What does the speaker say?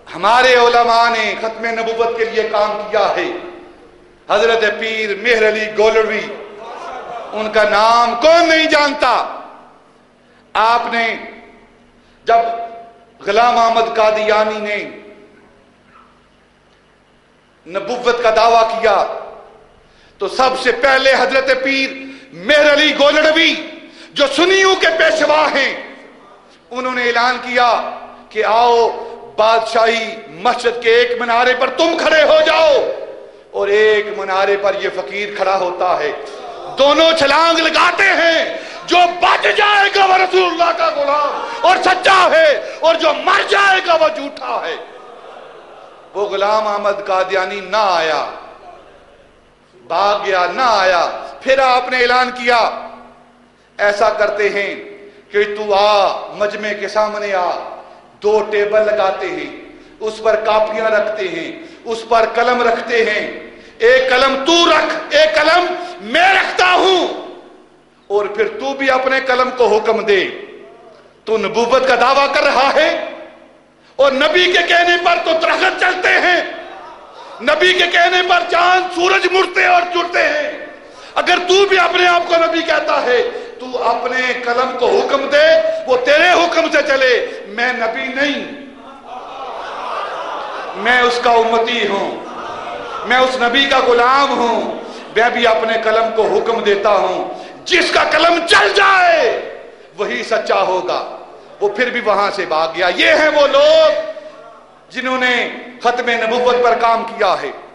ہمارے علماء نے ختم نبوت کے لیے کام کیا ہے. حضرت پیر مہر علی گولڑوی، ان کا نام کون نہیں جانتا. آپ نے جب غلام احمد قادیانی نے نبوت کا دعویٰ کیا تو سب سے پہلے حضرت پیر مہر علی گولڑوی جو سنیوں کے پیشوا ہیں، انہوں نے اعلان کیا کہ آؤ بادشاہی مسجد کے ایک منارے پر تم کھڑے ہو جاؤ اور ایک منارے پر یہ فقیر کھڑا ہوتا ہے. دونوں چھلانگ لگاتے ہیں. جو بچ جائے گا وہ رسول اللہ کا غلام اور سچا ہے، اور جو مر جائے گا وہ جھوٹا ہے. وہ غلام احمد قادیانی نہ آیا، بھاگ گیا، نہ آیا. پھر آپ نے اعلان کیا ایسا کرتے ہیں کہ تو آ مجمع کے سامنے آ. 2 ٹیبل لگاتے ہیں، اس پر کاپیاں رکھتے ہیں، اس پر قلم رکھتے ہیں. ایک قلم تو رکھ، ایک قلم میں رکھتا ہوں، اور پھر تو بھی اپنے قلم کو حکم دے. تو نبوت کا دعویٰ کر رہا ہے اور نبی کے کہنے پر تو درخت چلتے ہیں، نبی کے کہنے پر چاند سورج مڑتے اور جڑتے ہیں. اگر تو بھی اپنے آپ کو نبی کہتا ہے تو اپنے قلم کو حکم دے، وہ تیرے حکم سے چلے. میں نبی نہیں، میں اس کا امتی ہوں، میں اس نبی کا غلام ہوں. میں بھی اپنے قلم کو حکم دیتا ہوں. جس کا قلم چل جائے وہی سچا ہوگا. وہ پھر بھی وہاں سے بھاگ گیا. یہ ہیں وہ لوگ جنہوں نے ختم نبوت پر کام کیا ہے.